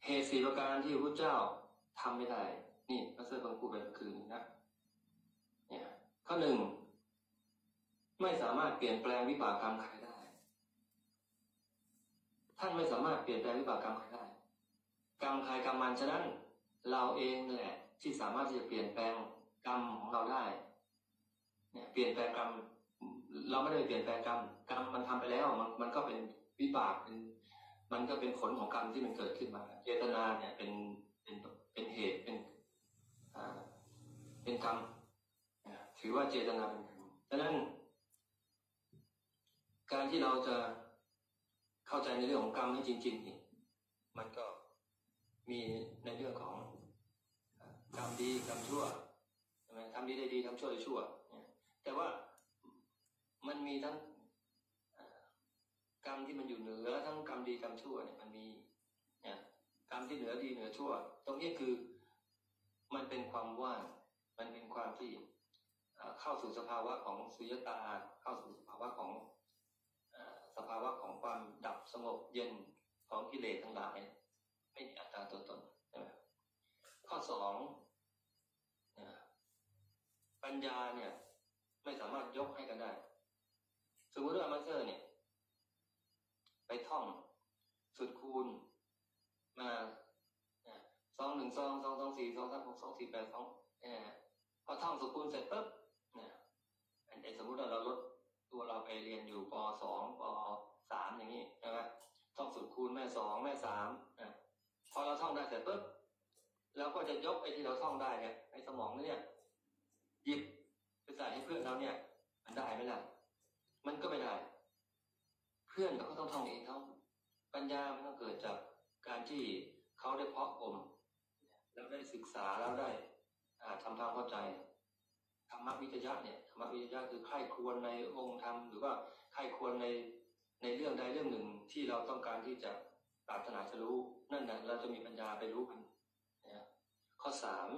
เหตุ4ประการที่พระเจ้าทำไม่ได้นี่พระเสด็จพูดไปเมื่อคืนนะเนี่ยข้อหนึ่งไม่สามารถเปลี่ยนแปลงวิบากกรรมใครได้ท่านไม่สามารถเปลี่ยนแปลงวิบากกรรมใครได้กรรมใครกรรมมันฉะนั้นเราเองนี่แหละที่สามารถที่จะเปลี่ยนแปลงกรรมของเราได้เนี่ยเปลี่ยนแปลงกรรมเราไม่ได้เปลี่ยนแปลงกรรมมันทำไปแล้วมันก็เป็นวิบากมันก็เป็นผลของกรรมที่มันเกิดขึ้นมาเจตนาเนี่ยเป็นเหตุเป็นกรรมถือว่าเจตนาเป็นกรรมฉะนั้นการที่เราจะเข้าใจในเรื่องของกรรมให้จริงๆนี่มันก็มีในเรื่องของกรรมดีกรรมชั่วใช่ไหมทำดีได้ดีทำชั่วได้ชั่วแต่ว่ามันมีทั้งกรรมที่มันอยู่เหนือทั้งกรรมดีกรรมชั่วเนี่ยมันมีกรรมที่เหนือดีเหนือชั่วตรงนี้คือมันเป็นความว่างมันเป็นความที่เข้าสู่สภาวะของสุญญตาเข้าสู่สภาวะของความดับสงบเย็นของกิเลสทั้งหลายไม่มีอัตตาตัวตนใช่ไหมข้อ2ปัญญาเนี่ยไม่สามารถยกให้กันได้สมมติว่ามาสเตอร์เนี่ยไปท่องสุดคูณมา2 1 2 2 2 4 2 3 6 2 4 8 2พอท่องสุดคูณเสร็จปุ๊บเนี่ยสมมติว่าเราลดตัวเราไปเรียนอยู่ป.2 ป.3 อย่างนี้ใช่ไหมท่องสุดคูณแม่2แม่3พอเราท่องได้เสร็จปุ๊บเราก็จะยกไอ้ที่เราท่องได้เนี่ยไอ้สมองเนี่ยหยิบไปใส่ให้เพื่อนเราเนี่ยมันได้ไหมล่ะมันก็ไม่ได้เพื่อนเขาก็ต้องท่องเองเขาปัญญามันต้องเกิดจากการที่เขาได้เพาะบ่มแล้วได้ศึกษาแล้วได้ทำความเข้าใจธรรมวิจยะเนี่ยธรรมวิจยะคือใคร่ครวญในองค์ธรรมหรือว่าใคร่ครวญในเรื่องใดเรื่องหนึ่งที่เราต้องการที่จะปรารถนาจะรู้นั่นแหละเราจะมีปัญญาไปรู้มันข้อ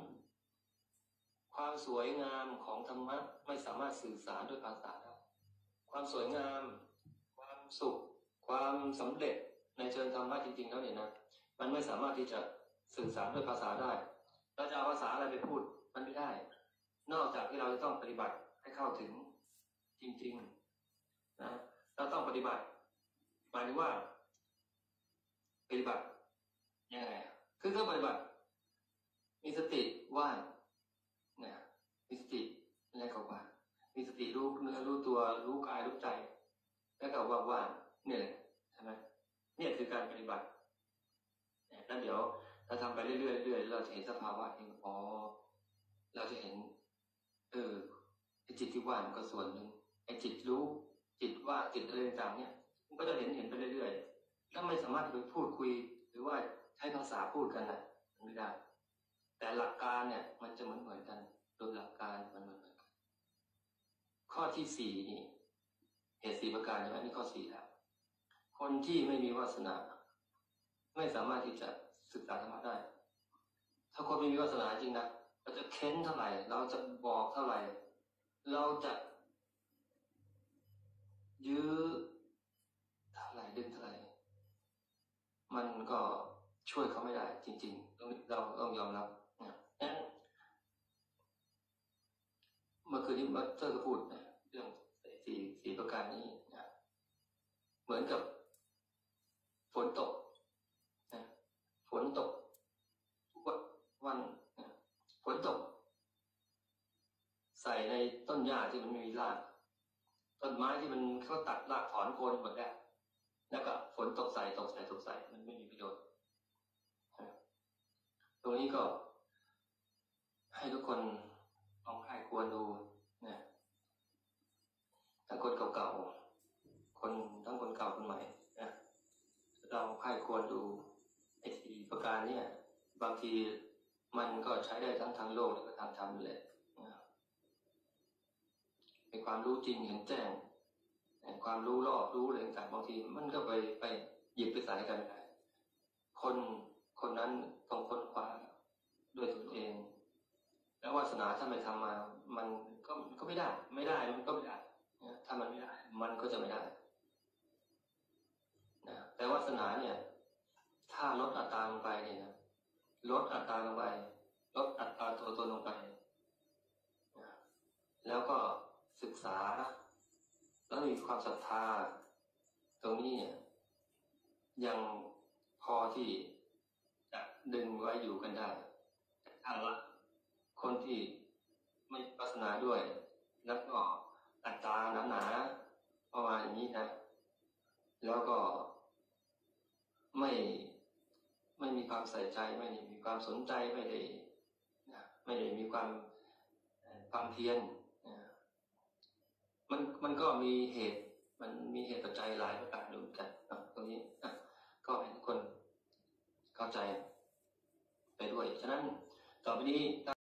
3ความสวยงามของธรรมะไม่สามารถสื่อสารด้วยภาษาได้ความสวยงามความสุขความสำเร็จในเชิงธรรมะจริงๆแล้วเนี่ยนะมันไม่สามารถที่จะสื่อสารด้วยภาษาได้เราจะเอาภาษาอะไรไปพูดมันไม่ได้นอกจากที่เราจะต้องปฏิบัติให้เข้าถึงจริงๆนะเราต้องปฏิบัติหมายถึงว่าปฏิบัติยังไงคือถ้าปฏิบัติมีสติว่างเนี่ยมีสติอะไรก็ว่ามีสติรู้เนื้อรู้ตัวรู้กายรู้ใจแล้วก็ว่างๆเนี่ยใช่ไหมเนี่ยคือการปฏิบัติแล้วเดี๋ยวเราทำไปเรื่อยๆเรื่อยๆเราจะเห็นสภาวะเองเราจะเห็นไอ้จิตที่ว่างก็ส่วนหนึ่งไอ้จิตรู้จิตว่าจิตอะไรต่างๆเนี่ยมันก็จะเห็นไปเรื่อยๆถ้าไม่สามารถไปพูดคุยหรือว่าใช้ภาษาพูดกันนะไม่ได้แต่หลักการเนี่ยมันจะเหมือนกันโดยหลักการมันเหมือนกันข้อที่4นี่เหตุ4ประการใช่ไหมนี่ข้อ4แล้วคนที่ไม่มีวาสนาไม่สามารถที่จะศึกษาธรรมะได้ถ้าคนไม่มีวาสนาจริงนะเราจะเค้นเท่าไหร่เราจะบอกเท่าไหร่เราจะยื้อเท่าไหร่ดึงเท่าไหร่มันก็ช่วยเขาไม่ได้จริงๆเราต้องยอมรับนะเมื่อคืนนี้มัตเตอร์ก็พูดนะเรื่องสี่ประการนี้นะเหมือนกับฝนตกนะฝนตกทุกวันนะฝนตกใส่ในต้นหญ้าที่มันไม่มีรากต้นไม้ที่มันเขาตัดรากถอนโคนหมดแล้วก็ฝนตกใส่มันไม่มีประโยชน์ตรงนี้ก็ให้ทุกคนลองใคร่ครวญดูนะทั้งคนเก่าๆทั้งคนเก่าคนใหม่นะลองใคร่ครวญดูไอ้4ประการเนี่ยบางทีมันก็ใช้ได้ทั้งทางโลกและทางธรรมเลยเป็นความรู้จริงเห็นแจ้งความรู้รอบรู้อะไรต่างบางทีมันก็ไปหยิบไปใส่กันได้คนนั้นต้องค้นคว้าด้วยตนเองแล้ววาสนาถ้าไม่ทำมามันก็ไม่ได้มันก็ไม่ได้ถ้ามันไม่ได้มันก็จะไม่ได้นะแต่วาสนาเนี่ยถ้าลดอัตราลงไปเนี่ยนะลดอัตราลงไปลดอัตราตัวตนลงไปแล้วก็ศึกษาแล้วมีความศรัทธาตรงนี้เนี่ยยังพอที่จะดึงไว้อยู่กันได้ถ้าละคนที่ไม่ปรารถนาด้วยแล้วก็อัตราหนาๆประมาณอย่างนี้นะแล้วก็ไม่มีความใส่ใจไม่ได้มีความสนใจไม่ได้มีความเพียรมันก็มีเหตุปัจจัยหลายประการด้วยกันตรงนี้ก็ให้ทุกคนเข้าใจไปด้วยฉะนั้นต่อไปนี้